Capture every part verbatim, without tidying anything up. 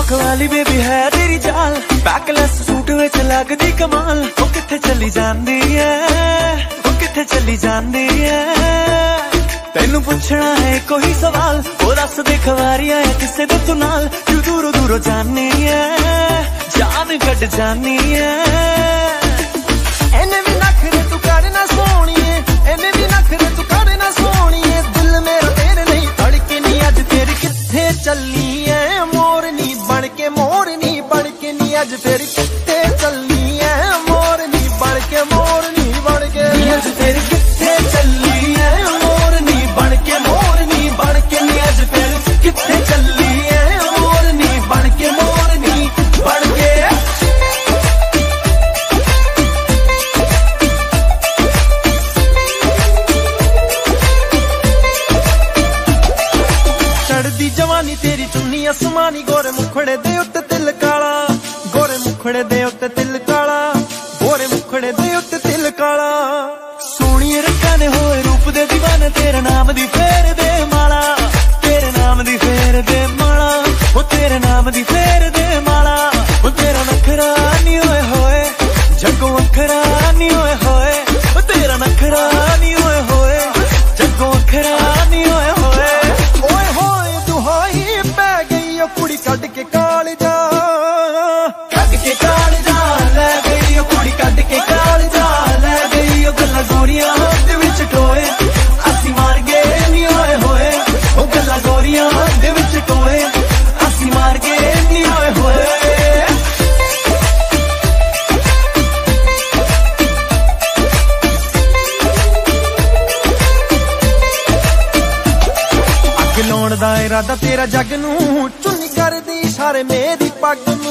Walk वाली baby है तेरी चाल, बैकलेस सूट विच लगदी कमाल। ओ किथे चली जांदी है, ओ किथे चली जांदी है, तेनू पुछना है कोई सवाल। ओ दस दे खवारियां है किसे दे तू नाल, तू दूरों दूरों जानी है, जान कट जानी है। एने भी नखरे तू करना सोनिए, एने भी नखरे तू करना सोनिए, दिल मेरा तेरे नहीं धड़के नी अज तेरी किथे चली है मोरनी बन के, मोरनी बन के नी अज तेरी किथे चली है मोरनी बन के, मोरनी बन के अज तेरी किथे चली है मोरनी बन के, मोरनी बन के नी अज तेरी किथे चली है मोरनी बन के, मोरनी बन के। चढ़दी जवानी तेरी चुन्नी आसमानी, गोरे मुखड़े दे उत्ते तिल काला, गोरे मुखड़े दे उत्ते तिल काला, गोरे मुखड़े दे उत्ते तिल काला। सोनिए रंगा ने होए रूप दे दीवाने, तेरे नाम दी फेर दे माला, तेरे नाम दी फेर दे माला, ओ तेरे नाम दी फेर दे माला। ओ तेरा नखरा नी होए होए जग्गों अखरा नी होए होए, ओ तेरा नखरा नी होए होए जग्गों अखरा नी होए होए। ओए होए दुहाई पै गई ओ कुड़ी कट के काल जा, कट के काल जा लै गई ओ कुड़ी कट के काल जा लै गई, ओ गल्लां गोरियां दे विच टोए असी मार गए नी होए होए, ओ गल्लां गोरियां दे विच टोए असी मार गए नी होए होए। लाउण दा इरादा तेरा जग नू, चुन्नी करदी इशारे मेरी पग नू,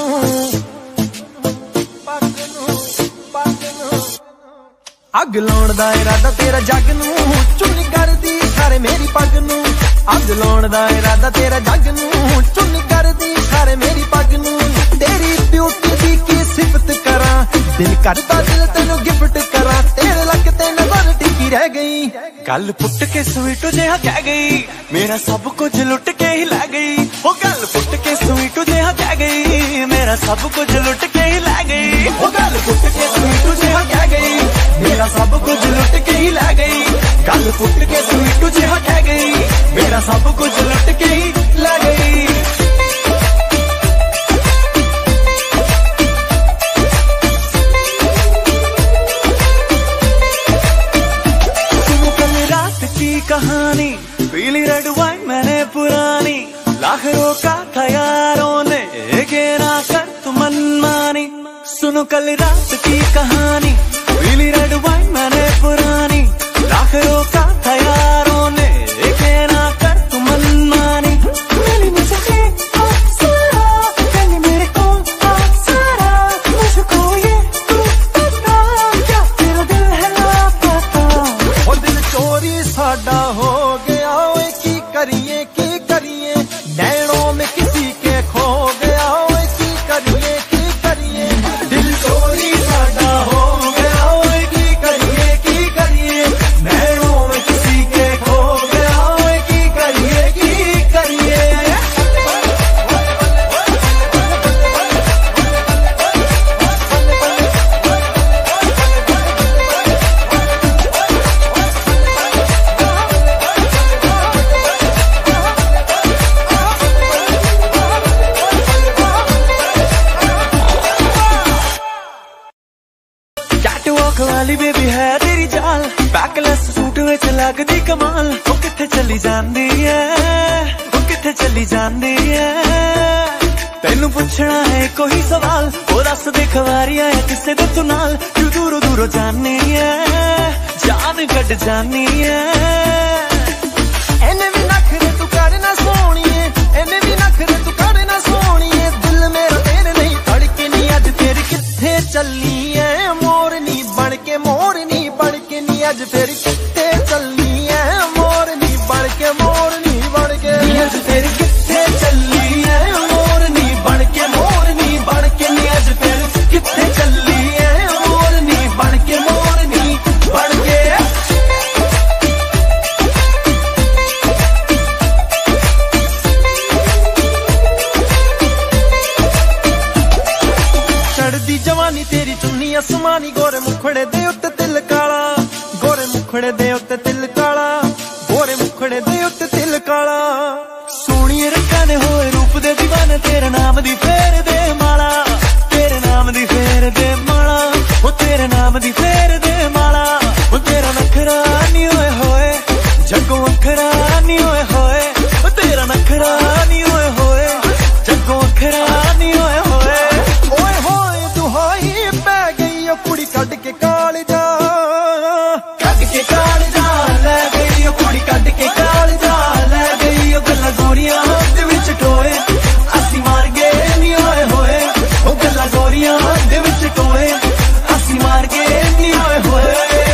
पग नू, पग नू। अग लाउण दा इरादा तेरा जग नू, चुन्नी करदी इशारे मेरी पग नू, अग लाउण दा इरादा तेरा जग नू, चुन्नी करदी इशारे मेरी पग नू। तेरी ब्यूटी दी की सिफत करा, दिल करदा दिल तेनू गिफ्ट करा, तेरे लक ते नजर टिकी रह गई, गल पुट के स्वीट जिहा कह गई, मेरा सब कुछ लुट के ही लै गई। ओ गल पुट के स्वीट जिहा कह गई, मेरा सब कुछ लुट के ही लै गई। ओ गल पुट के स्वीट जिहा कह गई, मेरा सब कुछ लुट के ही लै गई। गल पुट के स्वीट जिहा कह गई, मेरा सब कुछ लुट के ही लै गई। कहानी पीली रेड वाइन मैंने पुरानी, लाख रोका था यारों ने के ना कर तू मनमानी। सुनो कल रात की कहानी, पीली रेड वाइन मैंने पुरानी, लाख रोका था यारों ने के ना कर तू मनमानी। मिली मुझे सारा पहले मेरे को सारा, मुझको ये तू बता क्या तेरा दिल है लापता। ओ दिल चोरी साडा हो गया, ओए की करिए की करिए, नैनों में किसी के खो गया, ओए की करिए की करिए, दिल चोरी साडा हो गया, ओए की करिए की करिए, नैनों में किसी के खो गया, ओए की करिए की करिए। वॉक वाली बेबी है तेरी चाल, बैकलेस सूट विच लगदी कमाल। ओ किथे चली जांदी है, ओ किथे चली जांदी है, तेनू पुछना है कोई सवाल। ओ दस दे खवारियां है किसे दे तू नाल, तू दूरों दूरों जानी है, जान कट जानी है। एने भी नखरे तू करना सोनिए, एने भी नखरे तू करना सोनिए, दिल मेरा तेरे नहीं धड़के नी अज तेरी किथे चली है मोरनी बन के, मोरनी बन के नी अज तेरी किथे चली है मोरनी बन के, मोरनी बन के अज तेरी किथे चली है मोरनी बन के, मोरनी बन के नी अज तेरी किथे चली है मोरनी बन के, मोरनी बन के। ਨੀ ਅਸਮਾਨੀ ਗੋਰੇ ਮੁਖੜੇ ਦੇ ਉੱਤੇ ਤਿਲ ਕਾਲਾ, ਗੋਰੇ ਮੁਖੜੇ ਦੇ ਉੱਤੇ ਤਿਲ ਕਾਲਾ, ਗੋਰੇ ਮੁਖੜੇ ਦੇ ਉੱਤੇ ਤਿਲ ਕਾਲਾ। ਸੋਹਣੀਏ ਰੱਖਾਂ ਦੇ ਹੋਏ ਰੂਪ ਦੇ دیਵਾਨੇ, ਤੇਰੇ ਨਾਮ ਦੀ ਫੇਰ ਦੇ ਮਾਲਾ, ਤੇਰੇ ਨਾਮ ਦੀ ਫੇਰ ਦੇ ਮਾਲਾ, ਉਹ ਤੇਰੇ ਨਾਮ ਦੀ ਫੇਰ ਦੇ ਮਾਲਾ। ਉਹ ਤੇਰਾ ਨਖਰਾ ਨੀ ਹੋਏ ਹੋਏ ਜੱਗੋਂ ਅੱਖਰਾ ਨੀ ਹੋਏ ਹੋਏ, ਉਹ ਤੇਰਾ ਨਖਰਾ ਨੀ ਹੋਏ ਹੋਏ ਜੱਗੋਂ ਅੱਖਰਾ ਨੀ ਹੋਏ ਹੋਏ। ਓਏ ਹੋਏ ਦੁਹਾਈ ਪੈ ਗਈ ਉਹ ਕੁੜੀ ਕੱਢ ਕੇ ਕਾਲਜਾ, ਕੱਢ ਕੇ ਕਾਲਜਾ ਲੈ ਗਈ ਉਹ ਕੁੜੀ, ਕੱਢ ਕੇ ਕਾਲਜਾ ਲੈ ਗਈ ਉਹ। ਗੱਲਾਂ ਗੋਰੀਆਂ ਦੇ ਵਿੱਚ ਟੋਏ ਅਸੀਂ ਮਾਰ ਗਏ ਨੀ ਹੋਏ ਹੋਏ, ਉਹ ਗੱਲਾਂ ਗੋਰੀਆਂ ਦੇ ਵਿੱਚ ਟੋਏ ਅਸੀਂ ਮਾਰ ਗਏ ਨੀ ਹੋਏ ਹੋਏ।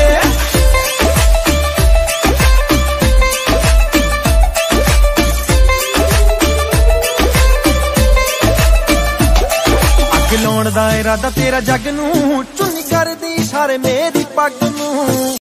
ਅੱਗ ਲਾਉਣ ਦਾ ਇਰਾਦਾ ਤੇਰਾ ਜੱਗ ਨੂੰ, ਚੁੰਨੀ ਕਰਦੀ ਇਸ਼ਾਰੇ ਮੇਰੀ ਪੱਗ ਨੂੰ।